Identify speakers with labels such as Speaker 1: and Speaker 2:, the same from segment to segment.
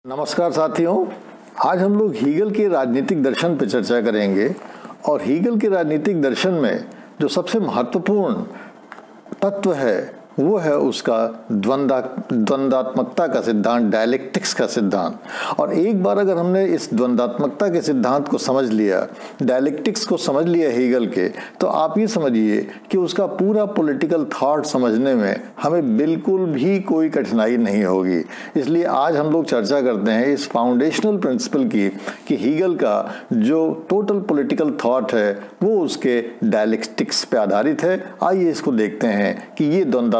Speaker 1: नमस्कार साथियों, आज हम लोग हीगल के राजनीतिक दर्शन पर चर्चा करेंगे। और हीगल के राजनीतिक दर्शन में जो सबसे महत्वपूर्ण तत्व है वो है उसका द्वंद्वात्मकता का सिद्धांत, डायलेक्टिक्स का सिद्धांत। और एक बार अगर हमने इस द्वंद्वात्मकता के सिद्धांत को समझ लिया, डायलेक्टिक्स को समझ लिया हीगल के, तो आप ये समझिए कि उसका पूरा पॉलिटिकल थॉट समझने में हमें बिल्कुल भी कोई कठिनाई नहीं होगी। इसलिए आज हम लोग चर्चा करते हैं इस फाउंडेशनल प्रिंसिपल की कि हीगल का जो टोटल पॉलिटिकल थॉट है वो उसके डायलेक्टिक्स पे आधारित है। आइए इसको देखते हैं कि ये द्वंद्वात्मकता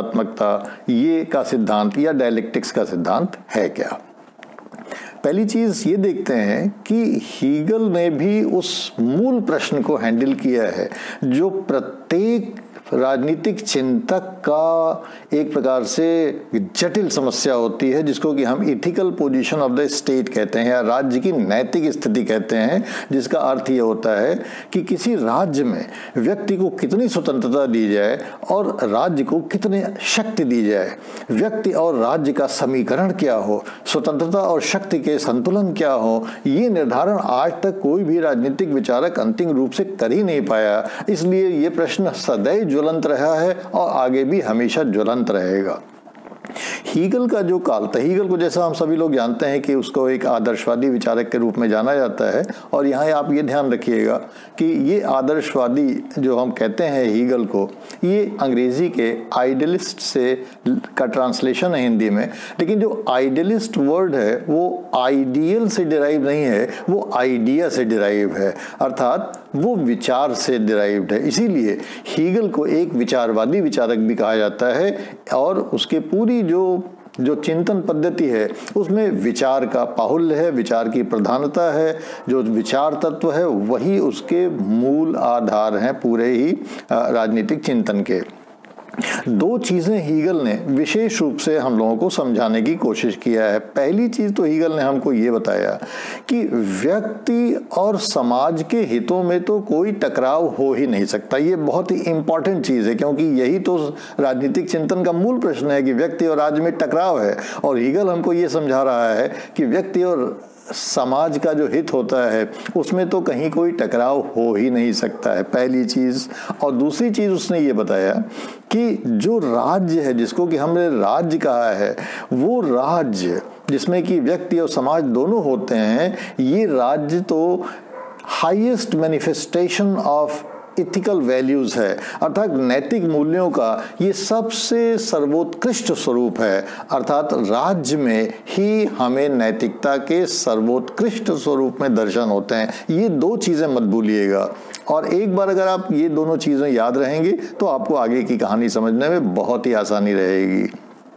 Speaker 1: ये का सिद्धांत या डायलेक्टिक्स का सिद्धांत है क्या। पहली चीज ये देखते हैं कि हीगल ने भी उस मूल प्रश्न को हैंडल किया है जो प्रत्येक राजनीतिक चिंतक का एक प्रकार से जटिल समस्या होती है, जिसको कि हम ethical position of the state कहते हैं या राज्य की नैतिक स्थिति कहते हैं, जिसका अर्थ ये होता है कि किसी राज्य में व्यक्ति को कितनी स्वतंत्रता दी जाए और राज्य को कितनी शक्ति दी जाए। व्यक्ति और राज्य का समीकरण क्या हो, स्वतंत्रता और शक्ति के संतुलन क्या हो, ये निर्धारण आज तक कोई भी राजनीतिक विचारक अंतिम रूप से कर ही नहीं पाया। इसलिए ये प्रश्न सदैव ज्वलंत रहा है और आगे भी हमेशा ज्वलंत रहेगा। हीगल का जो काल था, हीगल को जैसा हम सभी लोग जानते हैं कि उसको एक आदर्शवादी विचारक के रूप में जाना जाता है। और यहाँ आप ये ध्यान रखिएगा कि ये आदर्शवादी जो हम कहते हैं हीगल को, ये अंग्रेजी के आइडियलिस्ट से का ट्रांसलेशन है हिंदी में। लेकिन जो आइडियलिस्ट वर्ड है वो आइडियल से डिराइव नहीं है, वो आइडिया से डिराइव है, अर्थात वो विचार से डिराइव्ड है। इसीलिए हीगल को एक विचारवादी विचारक भी कहा जाता है। और उसके पूरी जो चिंतन पद्धति है उसमें विचार का बाहुल्य है, विचार की प्रधानता है। जो विचार तत्व है वही उसके मूल आधार हैं पूरे ही राजनीतिक चिंतन के। दो चीजें हीगल ने विशेष रूप से हम लोगों को समझाने की कोशिश किया है। पहली चीज तो हीगल ने हमको ये बताया कि व्यक्ति और समाज के हितों में तो कोई टकराव हो ही नहीं सकता। ये बहुत ही इंपॉर्टेंट चीज है, क्योंकि यही तो राजनीतिक चिंतन का मूल प्रश्न है कि व्यक्ति और राज्य में टकराव है। और हीगल हमको ये समझा रहा है कि व्यक्ति और समाज का जो हित होता है उसमें तो कहीं कोई टकराव हो ही नहीं सकता है, पहली चीज। और दूसरी चीज उसने ये बताया कि जो राज्य है, जिसको कि हमने राज्य कहा है, वो राज्य जिसमें कि व्यक्ति और समाज दोनों होते हैं, ये राज्य तो highest manifestation of ethical values है, अर्थात नैतिक मूल्यों का ये सबसे सर्वोत्कृष्ट स्वरूप है। अर्थात राज्य में ही हमें नैतिकता के सर्वोत्कृष्ट स्वरूप में दर्शन होते हैं। ये दो चीजें मत भूलिएगा। और एक बार अगर आप ये दोनों चीजें याद रहेंगे तो आपको आगे की कहानी समझने में बहुत ही आसानी रहेगी।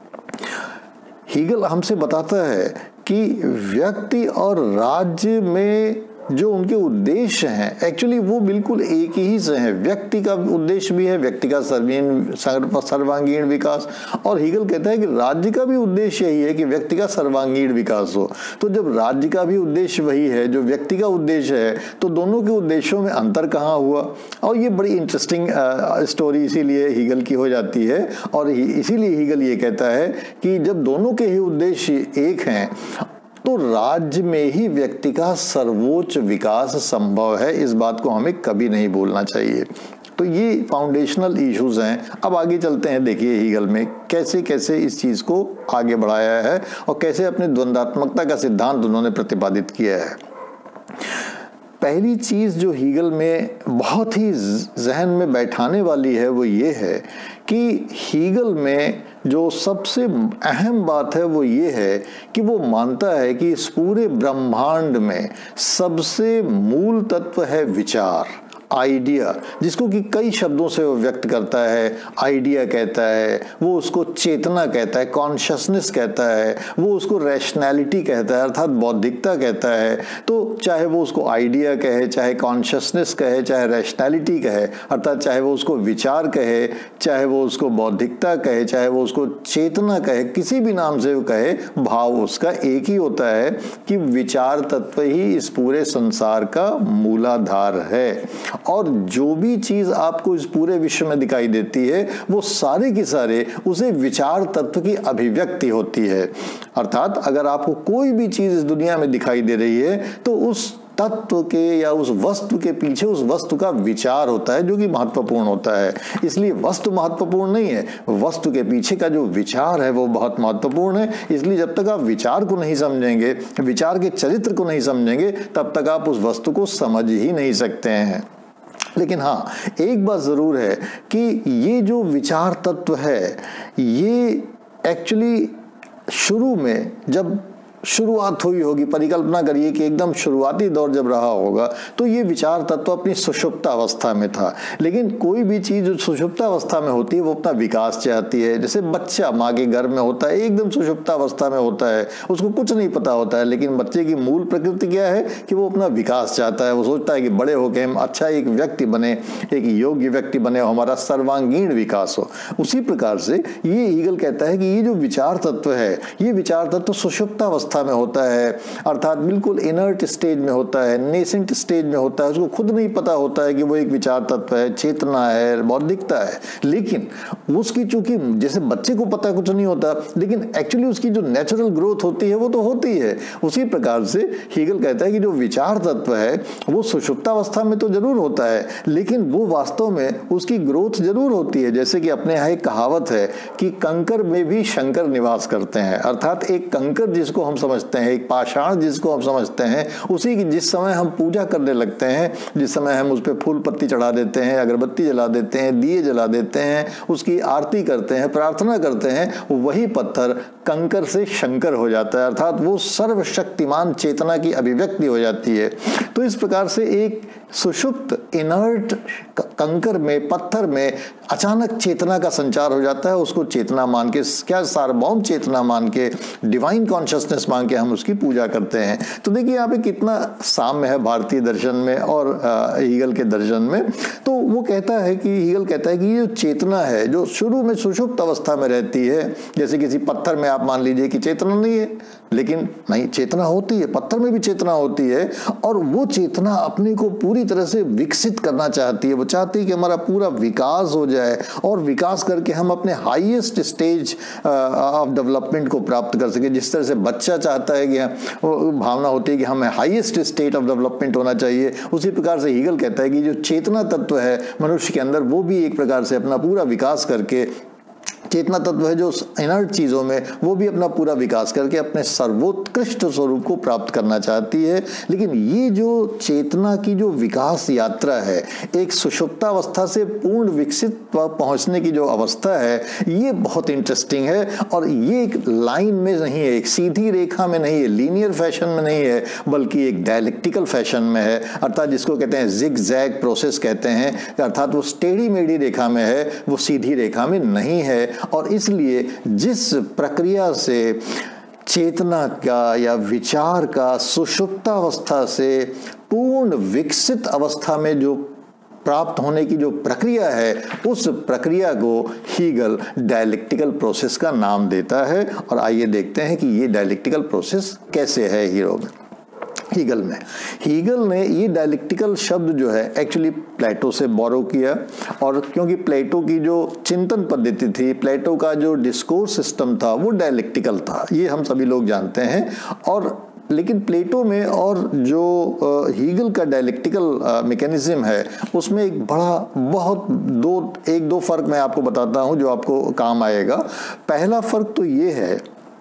Speaker 1: हीगल हमसे बताता है कि व्यक्ति और राज्य में जो उनके उद्देश्य हैं एक्चुअली वो बिल्कुल एक ही से हैं। व्यक्ति का उद्देश्य भी है व्यक्ति का सर्वांगीण विकास, और हीगल कहता है कि राज्य का भी उद्देश्य यही है कि व्यक्ति का सर्वांगीण विकास हो। तो जब राज्य का भी उद्देश्य वही है जो व्यक्ति का उद्देश्य है, तो दोनों के उद्देश्यों में अंतर कहाँ हुआ। और ये बड़ी इंटरेस्टिंग स्टोरी इसीलिए हीगल की हो जाती है। और इसीलिए हीगल ये कहता है कि जब दोनों के ही उद्देश्य एक हैं तो राज्य में ही व्यक्ति का सर्वोच्च विकास संभव है। इस बात को हमें कभी नहीं भूलना चाहिए। तो ये फाउंडेशनल इश्यूज हैं। अब आगे चलते हैं, देखिए हीगल में कैसे कैसे इस चीज को आगे बढ़ाया है और कैसे अपने द्वंद्वात्मकता का सिद्धांत उन्होंने प्रतिपादित किया है। पहली चीज जो हीगल में बहुत ही जहन में बैठाने वाली है वो ये है कि हीगल में जो सबसे अहम बात है वो ये है कि वो मानता है कि इस पूरे ब्रह्मांड में सबसे मूल तत्व है विचार, आइडिया, जिसको कि कई शब्दों से वो व्यक्त करता है। आइडिया कहता है, वो उसको चेतना कहता है, कॉन्शियसनेस कहता है, वो उसको रैशनैलिटी कहता है अर्थात बौद्धिकता कहता है। तो चाहे वो उसको आइडिया कहे, चाहे कॉन्शियसनेस कहे, चाहे रैशनैलिटी कहे, अर्थात चाहे वो उसको विचार कहे, चाहे वो उसको बौद्धिकता कहे, चाहे वो उसको चेतना कहे, किसी भी नाम से वो कहे, भाव उसका एक ही होता है कि विचार तत्व ही इस पूरे संसार का मूलाधार है। और जो भी चीज आपको इस पूरे विश्व में दिखाई देती है वो सारे के सारे उसे विचार तत्व की अभिव्यक्ति होती है। अर्थात अगर आपको कोई भी चीज इस दुनिया में दिखाई दे रही है तो उस तत्व के या उस वस्तु के पीछे उस वस्तु का विचार होता है जो कि महत्वपूर्ण होता है। इसलिए वस्तु महत्वपूर्ण नहीं है, वस्तु के पीछे का जो विचार है वो बहुत महत्वपूर्ण है। इसलिए जब तक आप विचार को नहीं समझेंगे, विचार के चरित्र को नहीं समझेंगे, तब तक आप उस वस्तु को समझ ही नहीं सकते हैं। लेकिन हाँ, एक बात जरूर है कि ये जो विचार तत्व है ये एक्चुअली शुरू में जब शुरुआत हुई होगी, परिकल्पना करिए कि एकदम शुरुआती दौर जब रहा होगा तो ये विचार तत्व अपनी सुषुप्त अवस्था में था। लेकिन कोई भी चीज जो सुषुप्त अवस्था में होती है वो अपना विकास चाहती है। जैसे बच्चा माँ के गर्भ में होता है, एकदम सुषुप्त अवस्था में होता है, उसको कुछ नहीं पता होता है, लेकिन बच्चे की मूल प्रकृति क्या है कि वो अपना विकास चाहता है। वो सोचता है कि बड़े होकर हम अच्छा एक व्यक्ति बने, एक योग्य व्यक्ति बने, हमारा सर्वांगीण विकास हो। उसी प्रकार से ये हीगल कहता है कि ये जो विचार तत्व है, ये विचार तत्व सुषुप्त अवस्था में होता है, अर्थात बिल्कुल इनर्ट स्टेज में होता है, नेसेंट स्टेज में होता है। उसको खुद नहीं पता होता है कि वो एक विचार तत्व है, चेतना है, बौद्धिकता है। लेकिन उसकी चूंकि जैसे बच्चे को पता कुछ नहीं होता, लेकिन एक्चुअली उसकी जो नेचुरल ग्रोथ होती है वो तो होती है। उसी प्रकार से हीगल कहता है कि जो विचार तत्व है वो सुषुप्तावस्था में तो जरूर होता है, लेकिन वो वास्तव में उसकी ग्रोथ जरूर होती है। जैसे कि अपने यहाँ एक कहावत है कि कंकर में भी शंकर निवास करते हैं। अर्थात एक कंकर जिसको हम समझते हैं, एक पाषाण जिसको हम समझते हैं, उसी की जिस समय हम पूजा करने लगते हैं, जिस समय हम उस पर फूल पत्ती चढ़ा देते हैं, अगरबत्ती जला देते हैं, दिए जला देते हैं, उसकी आरती करते हैं, प्रार्थना करते हैं, वही पत्थर कंकर से शंकर हो जाता है। अर्थात वो सर्वशक्तिमान चेतना की अभिव्यक्ति हो जाती है। तो इस प्रकार से एक सुषुप्त इनर्ट कंकर में, पत्थर में अचानक चेतना का संचार हो जाता है। उसको चेतना मान के, क्या सार्वभौम चेतना मान के, डिवाइन कॉन्शियसनेस मान के हम उसकी पूजा करते हैं। तो देखिए यहाँ पे कितना साम्य है भारतीय दर्शन में और हीगल के दर्शन में। तो वो कहता है कि हीगल कहता है कि ये जो चेतना है जो शुरू में सुषुप्त अवस्था में रहती है, जैसे किसी पत्थर में आप मान लीजिए कि चेतना नहीं है, लेकिन नहीं, चेतना होती है, पत्थर में भी चेतना होती है, और वो चेतना अपने को पूरी तरह से विकसित करना चाहती है। वो चाहती है कि हमारा पूरा विकास हो जाए और विकास करके हम अपने हाईएस्ट स्टेज ऑफ डेवलपमेंट को प्राप्त कर सके। जिस तरह से बच्चा चाहता है कि भावना होती है कि हमें हाईएस्ट स्टेट ऑफ डेवलपमेंट होना चाहिए, उसी प्रकार से हीगल कहता है कि जो चेतना तत्व है मनुष्य के अंदर वो भी एक प्रकार से अपना पूरा विकास करके, चेतना तत्व है जो इनर्ट चीजों में, वो भी अपना पूरा विकास करके अपने सर्वोत्कृष्ट स्वरूप को प्राप्त करना चाहती है। लेकिन ये जो चेतना की जो विकास यात्रा है, एक सुषुप्तावस्था से पूर्ण विकसित पहुंचने की जो अवस्था है, ये बहुत इंटरेस्टिंग है। और ये एक लाइन में नहीं है, एक सीधी रेखा में नहीं है, लीनियर फैशन में नहीं है, बल्कि एक डायलेक्टिकल फैशन में है। अर्थात जिसको कहते हैं जिग जैग प्रोसेस कहते हैं, अर्थात वो टेढ़ी मेढ़ी रेखा में है, वो सीधी रेखा में नहीं है। और इसलिए जिस प्रक्रिया से चेतना का या विचार का सुषुप्तावस्था से पूर्ण विकसित अवस्था में जो प्राप्त होने की जो प्रक्रिया है, उस प्रक्रिया को हीगल डायलेक्टिकल प्रोसेस का नाम देता है। और आइए देखते हैं कि ये डायलेक्टिकल प्रोसेस कैसे है हीगल में। हीगल ने ये डायलेक्टिकल शब्द जो है एक्चुअली प्लेटो से बोरो किया, और क्योंकि प्लेटो की जो चिंतन पद्धति थी, प्लेटो का जो डिस्कोर्स सिस्टम था, वो डायलेक्टिकल था, ये हम सभी लोग जानते हैं। और लेकिन प्लेटो में और जो हीगल का डायलेक्टिकल मैकेनिज्म है, उसमें एक बड़ा बहुत एक दो फर्क मैं आपको बताता हूं जो आपको काम आएगा। पहला फर्क तो ये है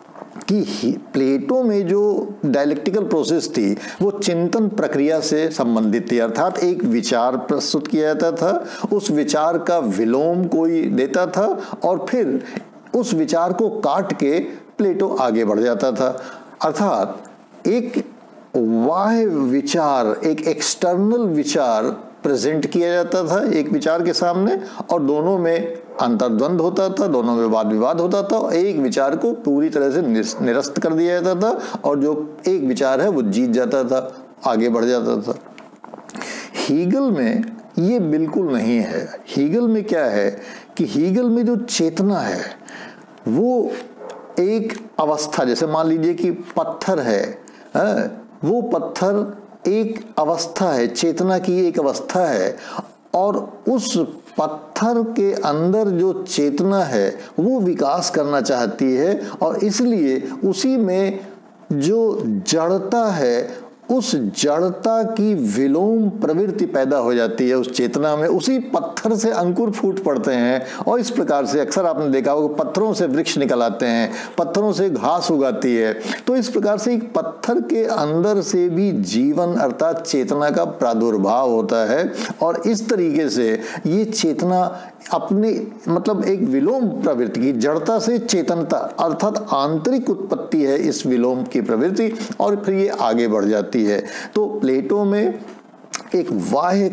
Speaker 1: कि प्लेटो में जो डायलेक्टिकल प्रोसेस थी वो चिंतन प्रक्रिया से संबंधित थी। अर्थात एक विचार प्रस्तुत किया जाता था, उस विचार का विलोम कोई देता था और फिर उस विचार को काट के प्लेटो आगे बढ़ जाता था। अर्थात एक बाह्य विचार, एक एक्सटर्नल विचार प्रेजेंट किया जाता था एक विचार के सामने, और दोनों में अंतर्द्वंद होता था, दोनों में वाद विवाद होता था, और एक विचार को पूरी तरह से निरस्त कर दिया जाता था, और जो एक विचार है वो जीत जाता था, आगे बढ़ जाता था। हीगल में ये बिल्कुल नहीं है। हीगल में क्या है कि हीगल में जो चेतना है वो एक अवस्था, जैसे मान लीजिए कि पत्थर है, वो पत्थर एक अवस्था है, चेतना की एक अवस्था है, और उस पत्थर के अंदर जो चेतना है वो विकास करना चाहती है, और इसलिए उसी में जो जड़ता है, उस जड़ता की विलोम प्रवृत्ति पैदा हो जाती है उस चेतना में। उसी पत्थर से अंकुर फूट पड़ते हैं, और इस प्रकार से अक्सर आपने देखा होगा पत्थरों से वृक्ष निकल आते हैं, पत्थरों से घास उगाती है। तो इस प्रकार से एक पत्थर के अंदर से भी जीवन अर्थात चेतना का प्रादुर्भाव होता है, और इस तरीके से ये चेतना अपनी मतलब एक विलोम प्रवृत्ति की, जड़ता से चेतनता अर्थात आंतरिक उत्पत्ति है इस विलोम की प्रवृत्ति, और फिर ये आगे बढ़ जाती है। तो प्लेटो में एक बाह्य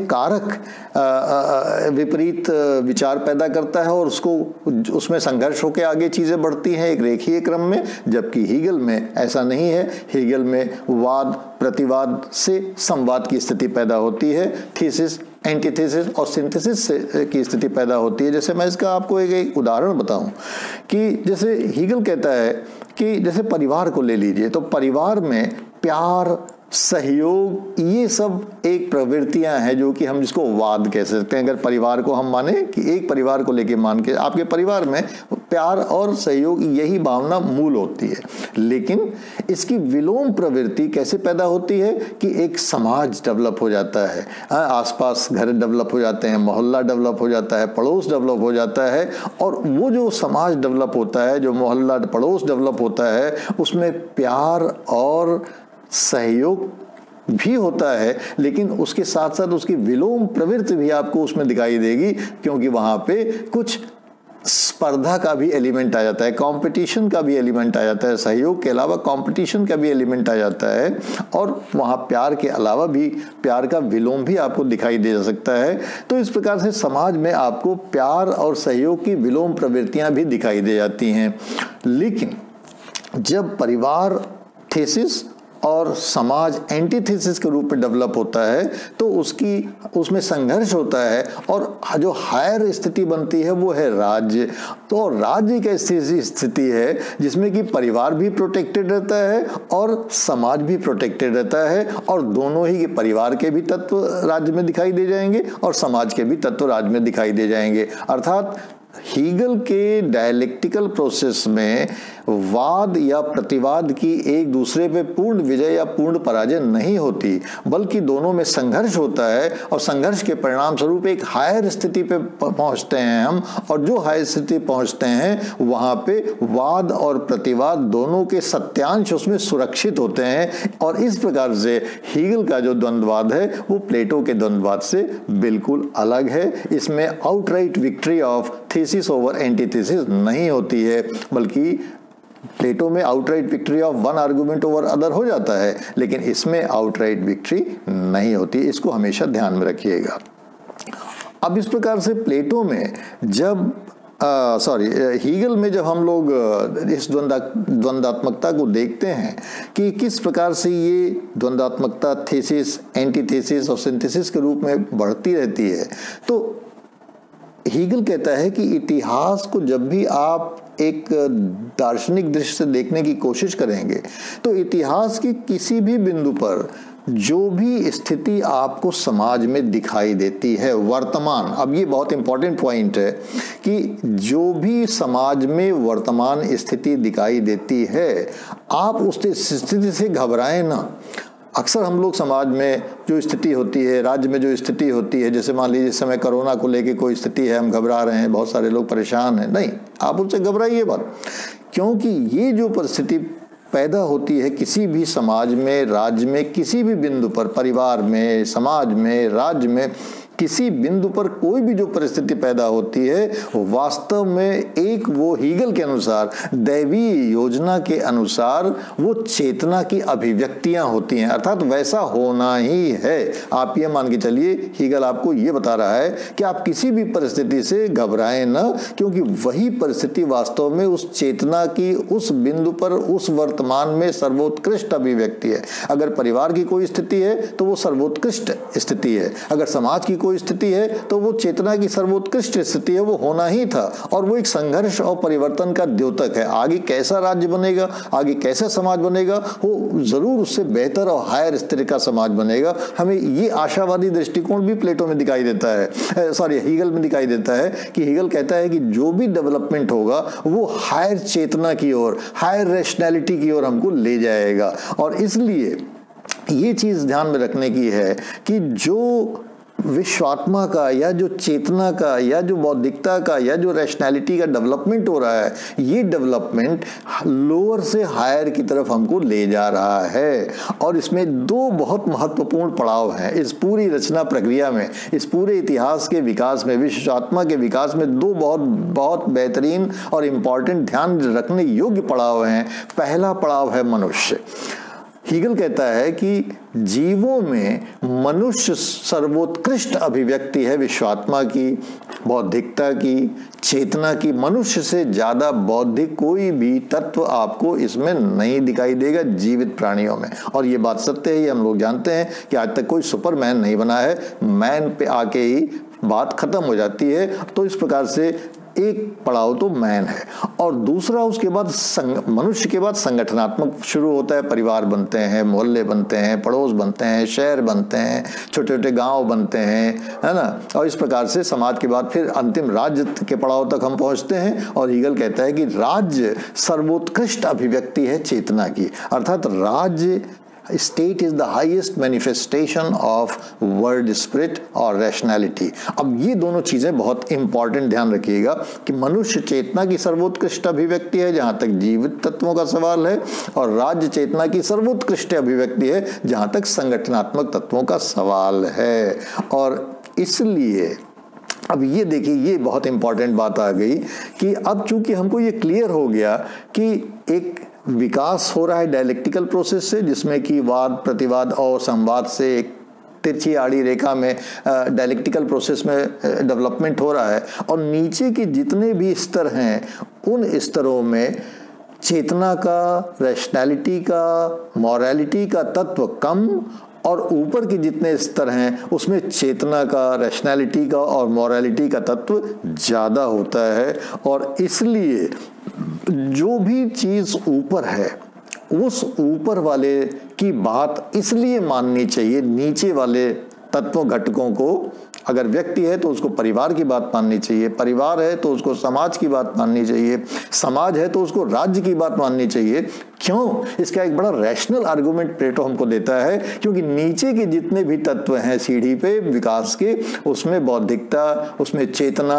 Speaker 1: कारक विपरीत विचार पैदा करता है, और उसमें संघर्ष होकर आगे चीजें बढ़ती हैं एक रेखीय क्रम में, जबकि हीगल में ऐसा नहीं है। हीगल में वाद प्रतिवाद से संवाद की स्थिति पैदा होती है, थीसिस एंटीथेसिस और सिंथेसिस की स्थिति पैदा होती है। जैसे मैं इसका आपको एक उदाहरण बताऊं कि जैसे हीगल कहता है कि जैसे परिवार को ले लीजिए, तो परिवार में प्यार, सहयोग, ये सब एक प्रवृत्तियां हैं जो कि हम जिसको वाद कह सकते हैं। अगर परिवार को हम माने कि एक परिवार को लेके मान के आपके परिवार में प्यार और सहयोग, यही भावना मूल होती है। लेकिन इसकी विलोम प्रवृत्ति कैसे पैदा होती है कि एक समाज डेवलप हो जाता है, आसपास घर डेवलप हो जाते हैं, मोहल्ला डेवलप हो जाता है, पड़ोस डेवलप हो जाता है, और वो जो समाज डेवलप होता है, जो मोहल्ला पड़ोस डेवलप होता है, उसमें प्यार और सहयोग भी होता है, लेकिन उसके साथ साथ उसकी विलोम प्रवृत्ति भी आपको उसमें दिखाई देगी, क्योंकि वहां पे कुछ स्पर्धा का भी एलिमेंट आ जाता है, कंपटीशन का भी एलिमेंट आ जाता है, सहयोग के अलावा कंपटीशन का भी एलिमेंट आ जाता है, और वहां प्यार के अलावा भी प्यार का विलोम भी आपको दिखाई दे सकता है। तो इस प्रकार से समाज में आपको प्यार और सहयोग की विलोम प्रवृत्तियां भी दिखाई दे जाती हैं। लेकिन जब परिवार थीसिस और समाज एंटीथेसिस के रूप में डेवलप होता है, तो उसमें संघर्ष होता है, और जो हायर स्थिति बनती है वो है राज्य। तो राज्य की ऐसी स्थिति है जिसमें कि परिवार भी प्रोटेक्टेड रहता है और समाज भी प्रोटेक्टेड रहता है, और दोनों ही के परिवार के भी तत्व राज्य में दिखाई दे जाएंगे और समाज के भी तत्व राज्य में दिखाई दे जाएंगे। अर्थात हीगल के डायलेक्टिकल प्रोसेस में वाद या प्रतिवाद की एक दूसरे पे पूर्ण विजय या पूर्ण पराजय नहीं होती, बल्कि दोनों में संघर्ष होता है, और संघर्ष के परिणाम स्वरूप एक हायर स्थिति पे पहुंचते हैं हम, और जो हायर स्थिति पहुंचते हैं वहां पे वाद और प्रतिवाद दोनों के सत्यांश उसमें सुरक्षित होते हैं। और इस प्रकार से हीगल का जो द्वंद्ववाद है वो प्लेटो के द्वंद्ववाद से बिल्कुल अलग है। इसमें outright victory of thesis over antithesis नहीं होती है, बल्कि प्लेटो में outright victory of one argument over other हो जाता है, लेकिन इसमें आउटराइट विक्ट्री नहीं होती। इसको हमेशा ध्यान में रखिएगा। अब इस प्रकार से प्लेटो में जब हीगल में जब हम लोग इस द्वंद्वात्मकता को देखते हैं कि किस प्रकार से ये द्वंद्वात्मकता थीसिस, एंटीथेसिस और सिंथेसिस के रूप में बढ़ती रहती है, तो हीगल कहता है कि इतिहास को जब भी आप एक दार्शनिक दृष्टि से देखने की कोशिश करेंगे, तो इतिहास की किसी भी बिंदु पर जो भी स्थिति आपको समाज में दिखाई देती है वर्तमान, अब ये बहुत इंपॉर्टेंट पॉइंट है कि जो भी समाज में वर्तमान स्थिति दिखाई देती है, आप उस स्थिति से घबराएं ना। अक्सर हम लोग समाज में जो स्थिति होती है, राज्य में जो स्थिति होती है, जैसे मान लीजिए इस समय कोरोना को लेके कोई स्थिति है, हम घबरा रहे हैं, बहुत सारे लोग परेशान हैं, नहीं, आप उनसे घबराइए मत, क्योंकि ये जो परिस्थिति पैदा होती है किसी भी समाज में, राज्य में, किसी भी बिंदु पर, परिवार में, समाज में, राज्य में, किसी बिंदु पर कोई भी जो परिस्थिति पैदा होती है, वास्तव में एक वो हीगल के अनुसार दैवीय योजना के अनुसार वो चेतना की अभिव्यक्तियां होती हैं, अर्थात वैसा होना ही है। आप ये मान के चलिए, हीगल आपको ये बता रहा है कि आप किसी भी परिस्थिति से घबराएं ना, क्योंकि वही परिस्थिति वास्तव में उस चेतना की उस बिंदु पर, उस वर्तमान में सर्वोत्कृष्ट अभिव्यक्ति है। अगर परिवार की कोई स्थिति है तो वो सर्वोत्कृष्ट स्थिति है, अगर समाज की कोई स्थिति है तो वो चेतना की सर्वोत्कृष्ट स्थिति है, वो होना ही था, और वो एक संघर्ष और परिवर्तन का द्योतक है। आगे कैसा राज्य बनेगा, आगे कैसा समाज बनेगा, वो जरूर उससे बेहतर और हायर स्तर का समाज बनेगा। हमें ये आशावादी दृष्टिकोण भी प्लेटो में दिखाई देता है, सॉरी हीगल में दिखाई देता है, कि हीगल कहता है कि जो भी डेवलपमेंट होगा वो हायर चेतना की ओर, हायर रैशनैलिटी की ओर हमको ले जाएगा। और इसलिए ये चीज ध्यान में रखने की है कि जो विश्वात्मा का या जो चेतना का या जो बौद्धिकता का या जो रैशनैलिटी का डेवलपमेंट हो रहा है, ये डेवलपमेंट लोअर से हायर की तरफ हमको ले जा रहा है। और इसमें दो बहुत महत्वपूर्ण पड़ाव हैं इस पूरी रचना प्रक्रिया में, इस पूरे इतिहास के विकास में, विश्वात्मा के विकास में दो बहुत बहुत बेहतरीन और इम्पॉर्टेंट ध्यान रखने योग्य पड़ाव हैं। पहला पड़ाव है मनुष्य। हीगल कहता है कि जीवों में मनुष्य सर्वोत्कृष्ट अभिव्यक्ति है विश्वात्मा की, बौद्धिकता की, चेतना की। मनुष्य से ज्यादा बौद्धिक कोई भी तत्व आपको इसमें नहीं दिखाई देगा जीवित प्राणियों में। और ये बात सत्य है, ये हम लोग जानते हैं कि आज तक कोई सुपरमैन नहीं बना है, मैन पे आके ही बात खत्म हो जाती है। तो इस प्रकार से एक पड़ाव तो मैन है, और दूसरा उसके बाद मनुष्य के बाद संगठनात्मक शुरू होता है। परिवार बनते हैं, मोहल्ले बनते हैं, पड़ोस बनते हैं, शहर बनते हैं, छोटे छोटे गांव बनते हैं, है ना। और इस प्रकार से समाज के बाद फिर अंतिम राज्य के पड़ाव तक हम पहुंचते हैं। और हीगल कहता है कि राज्य सर्वोत्कृष्ट अभिव्यक्ति है चेतना की, अर्थात राज्य state is the highest manifestation of world spirit और रैशनैलिटी। अब ये दोनों चीजें बहुत इंपॉर्टेंट ध्यान रखिएगा कि मनुष्य चेतना की सर्वोत्कृष्ट अभिव्यक्ति है जहां तक जीवित तत्वों का सवाल है, और राज्य चेतना की सर्वोत्कृष्ट अभिव्यक्ति है जहां तक संगठनात्मक तत्वों का सवाल है। और इसलिए अब ये देखिए, ये बहुत इंपॉर्टेंट बात आ गई कि अब चूंकि हमको ये क्लियर हो गया कि एक विकास हो रहा है डायलेक्टिकल प्रोसेस से, जिसमें कि वाद प्रतिवाद और संवाद से एक तिरछी आड़ी रेखा में डायलेक्टिकल प्रोसेस में डेवलपमेंट हो रहा है, और नीचे के जितने भी स्तर हैं उन स्तरों में चेतना का, रैशनैलिटी का, मॉरलिटी का तत्व कम, और ऊपर के जितने स्तर हैं उसमें चेतना का, रैशनैलिटी का और मॉरलिटी का तत्व ज्यादा होता है। और इसलिए जो भी चीज ऊपर है उस ऊपर वाले की बात इसलिए माननी चाहिए, नीचे वाले तत्वों घटकों को। अगर व्यक्ति है तो उसको परिवार की बात माननी चाहिए, परिवार है तो उसको समाज की बात माननी चाहिए, समाज है तो उसको राज्य की बात माननी चाहिए। क्यों? इसका एक बड़ा रैशनल आर्गुमेंट प्लेटो हमको देता है, क्योंकि नीचे के जितने भी तत्व हैं सीढ़ी पे विकास के, उसमें बौद्धिकता, उसमें चेतना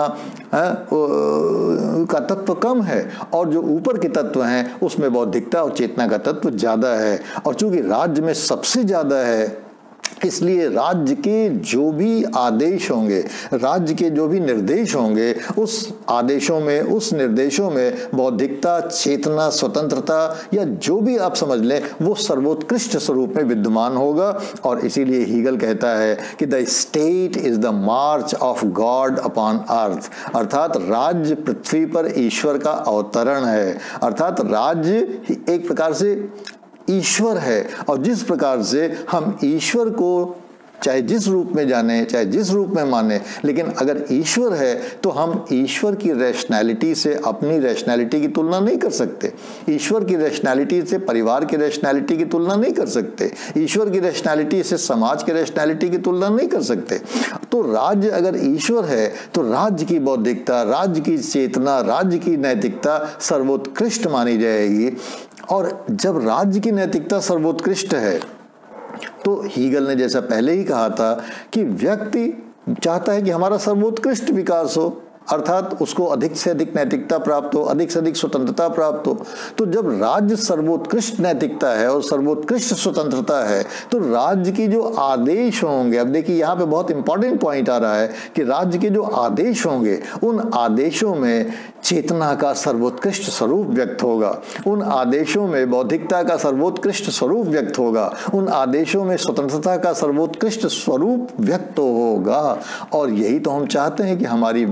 Speaker 1: का तत्व कम है, और जो ऊपर के तत्व हैं उसमें बौद्धिकता और चेतना का तत्व ज्यादा है। और चूंकि राज्य में सबसे ज्यादा है, इसलिए राज्य के जो भी आदेश होंगे, राज्य के जो भी निर्देश होंगे, उस आदेशों में, उस निर्देशों में बौद्धिकता, चेतना, स्वतंत्रता या जो भी आप समझ लें, वो सर्वोत्कृष्ट स्वरूप में विद्यमान होगा। और इसीलिए हीगल कहता है कि the state is the march of God upon earth, अर्थात राज्य पृथ्वी पर ईश्वर का अवतरण है। अर्थात राज्य एक प्रकार से ईश्वर है, और जिस प्रकार से हम ईश्वर को चाहे जिस रूप में जाने, चाहे जिस रूप में माने, लेकिन अगर ईश्वर है तो हम ईश्वर की रैशनैलिटी से अपनी रैशनैलिटी की तुलना नहीं कर सकते, ईश्वर की रैशनैलिटी से परिवार की रैशनैलिटी की तुलना नहीं कर सकते, ईश्वर की रैशनैलिटी से समाज की रैशनैलिटी की तुलना नहीं कर सकते। तो राज्य अगर ईश्वर है तो राज्य की बौद्धिकता, राज्य की चेतना, राज्य की नैतिकता सर्वोत्कृष्ट मानी जाएगी। और जब राज्य की नैतिकता सर्वोत्कृष्ट है तो हीगल ने जैसा पहले ही कहा था कि व्यक्ति चाहता है कि हमारा सर्वोत्कृष्ट विकास हो, अर्थात उसको अधिक से अधिक नैतिकता प्राप्त हो, अधिक से अधिक स्वतंत्रता प्राप्त हो। तो जब राज्य सर्वोत्कृष्ट नैतिकता है और सर्वोत्कृष्ट स्वतंत्रता है तो राज्य की जो आदेश होंगे, अब देखिए यहाँ पे बहुत इंपॉर्टेंट पॉइंट आ रहा है कि राज्य के जो आदेश होंगे उन आदेशों में चेतना का सर्वोत्कृष्ट स्वरूप व्यक्त होगा, उन आदेशों में बौद्धिकता का सर्वोत्कृष्ट स्वरूप व्यक्त होगा, उन आदेशों में स्वतंत्रता का सर्वोत्कृष्ट स्वरूप व्यक्त होगा। और यही तो हम चाहते हैं कि हमारी बौद्धिकता,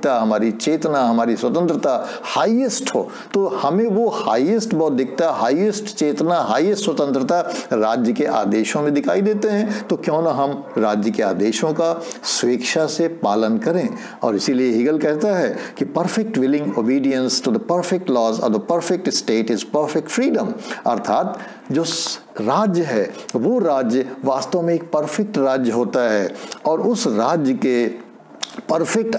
Speaker 1: बौद्धिकता, हमारी चेतना, हमारी स्वतंत्रता हाईएस्ट हो, तो हमें वो हाईएस्ट बौद्धिकता, हाईएस्ट चेतना, हाईएस्ट स्वतंत्रता राज्य के आदेशों में दिखाई देते हैं। तो क्यों ना हम राज्य के आदेशों का स्वेच्छा से पालन करें। और इसीलिए हीगल कहता है कि perfect willing obedience to the perfect laws of the perfect state is perfect freedom. अर्थात जो राज्य है वो राज्य वास्तव में एक परफेक्ट राज्य होता है, और उस राज्य के परफेक्ट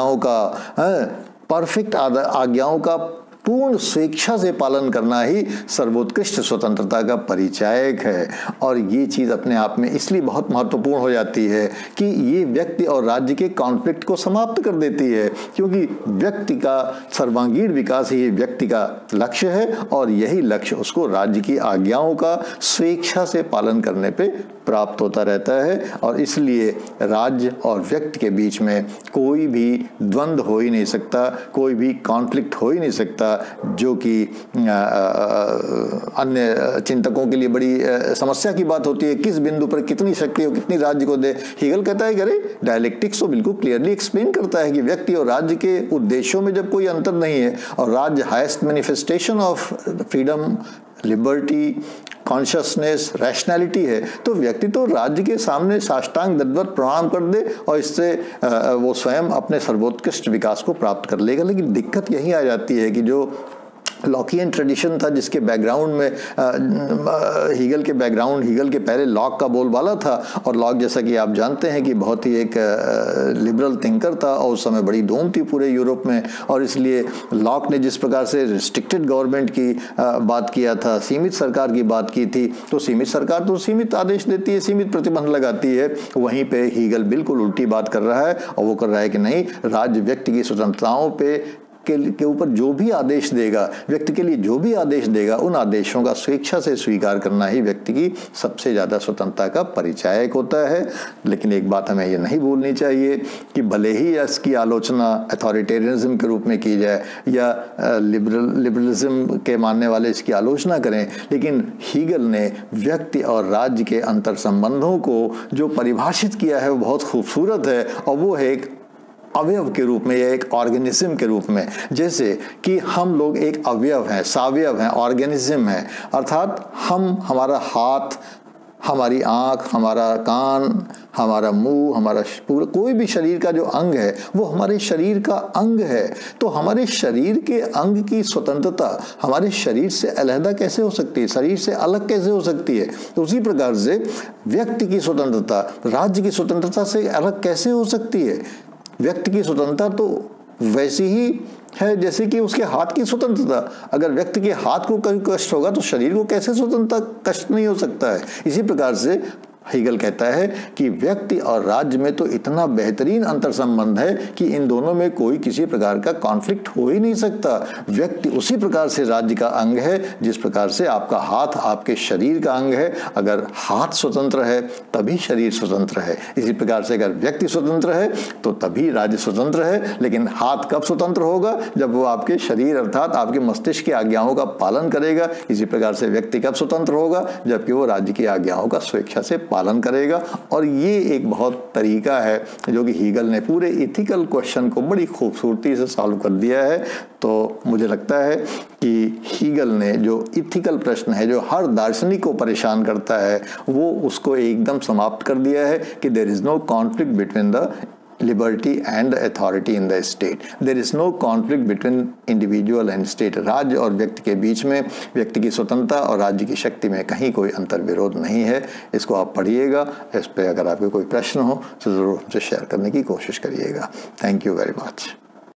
Speaker 1: आज्ञाओं का पूर्ण स्वेच्छा से पालन करना ही सर्वोत्कृष्ट स्वतंत्रता का परिचायक है। और ये चीज़ अपने आप में इसलिए बहुत महत्वपूर्ण हो जाती है कि ये व्यक्ति और राज्य के कॉन्फ्लिक्ट को समाप्त कर देती है, क्योंकि व्यक्ति का सर्वांगीण विकास ही व्यक्ति का लक्ष्य है, और यही लक्ष्य उसको राज्य की आज्ञाओं का स्वेच्छा से पालन करने पे प्राप्त होता रहता है। और इसलिए राज्य और व्यक्ति के बीच में कोई भी द्वंद्व हो ही नहीं सकता, कोई भी कॉन्फ्लिक्ट हो ही नहीं सकता, जो कि अन्य चिंतकों के लिए बड़ी समस्या की बात होती है। किस बिंदु पर कितनी शक्ति हो, कितनी राज्य को दे। हीगल कहता है कि अरे डायलेक्टिक्स तो बिल्कुल क्लियरली एक्सप्लेन करता है कि व्यक्ति और राज्य के उद्देश्यों में जब कोई अंतर नहीं है, और राज्य highest manifestation of freedom, liberty, consciousness, rationality है, तो व्यक्ति तो राज्य के सामने साष्टांग दंडवत प्रणाम कर दे और इससे वो स्वयं अपने सर्वोत्कृष्ट विकास को प्राप्त कर लेगा। लेकिन दिक्कत यही आ जाती है कि जो लॉकियन ट्रेडिशन था, जिसके बैकग्राउंड में हीगल के पहले लॉक का बोलबाला था, और लॉक जैसा कि आप जानते हैं कि बहुत ही एक लिबरल थिंकर था, और उस समय बड़ी धूम थी पूरे यूरोप में। और इसलिए लॉक ने जिस प्रकार से रिस्ट्रिक्टेड गवर्नमेंट की बात किया था, सीमित सरकार की बात की थी, तो सीमित सरकार तो सीमित आदेश देती है, सीमित प्रतिबंध लगाती है। वहीं पे हीगल बिल्कुल उल्टी बात कर रहा है, और वो कर रहा है कि नहीं, राज्य व्यक्ति की स्वतंत्रताओं पे के ऊपर जो भी आदेश देगा, व्यक्ति के लिए जो भी आदेश देगा, उन आदेशों का स्वेच्छा से स्वीकार करना ही व्यक्ति की सबसे ज़्यादा स्वतंत्रता का परिचायक होता है। लेकिन एक बात हमें ये नहीं भूलनी चाहिए कि भले ही इसकी आलोचना अथॉरिटेरियनिज्म के रूप में की जाए या लिबरलिज्म के मानने वाले इसकी आलोचना करें, लेकिन हीगल ने व्यक्ति और राज्य के अंतर संबंधों को जो परिभाषित किया है वो बहुत खूबसूरत है, और वो है एक अवयव के रूप में या एक ऑर्गेनिज्म के रूप में। जैसे कि हम लोग एक अवयव हैं, सावयव हैं, ऑर्गेनिज्म हैं। अर्थात हमारा हाथ, हमारी आँख, हमारा कान, हमारा मुंह, हमारा पूरा कोई भी शरीर का जो अंग है वो हमारे शरीर का अंग है। तो हमारे शरीर के अंग की स्वतंत्रता हमारे शरीर से अलग कैसे हो सकती है, शरीर से अलग कैसे हो सकती है? तो उसी प्रकार से व्यक्ति की स्वतंत्रता राज्य की स्वतंत्रता से अलग कैसे हो सकती है? व्यक्ति की स्वतंत्रता तो वैसी ही है जैसे कि उसके हाथ की स्वतंत्रता। अगर व्यक्ति के हाथ को कोई कष्ट होगा तो शरीर को कैसे स्वतंत्रता कष्ट नहीं हो सकता है। इसी प्रकार से हीगल कहता है कि व्यक्ति और राज्य में तो इतना बेहतरीन अंतर संबंध है कि इन दोनों में कोई किसी प्रकार का कॉन्फ्लिक्ट हो ही नहीं सकता। व्यक्ति उसी प्रकार से राज्य का अंग है जिस प्रकार से आपका हाथ आपके शरीर का अंग है। अगर हाथ स्वतंत्र है तभी शरीर स्वतंत्र है। इसी प्रकार से अगर व्यक्ति स्वतंत्र है तो तभी राज्य स्वतंत्र है। लेकिन हाथ कब स्वतंत्र होगा? जब वो आपके शरीर अर्थात आपके मस्तिष्क की आज्ञाओं का पालन करेगा। इसी प्रकार से व्यक्ति कब स्वतंत्र होगा? जबकि वो राज्य की आज्ञाओं का स्वेच्छा से पालन करेगा। और ये एक बहुत तरीका है जो कि हीगल ने पूरे इथिकल क्वेश्चन को बड़ी खूबसूरती से सॉल्व कर दिया है। तो मुझे लगता है कि हीगल ने जो इथिकल प्रश्न है जो हर दार्शनिक को परेशान करता है वो उसको एकदम समाप्त कर दिया है कि there is no conflict between the liberty and the authority in the state. There is no conflict between individual and state. राज्य और व्यक्ति के बीच में व्यक्ति की स्वतंत्रता और राज्य की शक्ति में कहीं कोई अंतर विरोध नहीं है। इसको आप पढ़िएगा। इस पे अगर आपके कोई प्रश्न हो तो ज़रूर हमसे शेयर करने की कोशिश करिएगा। Thank you very much.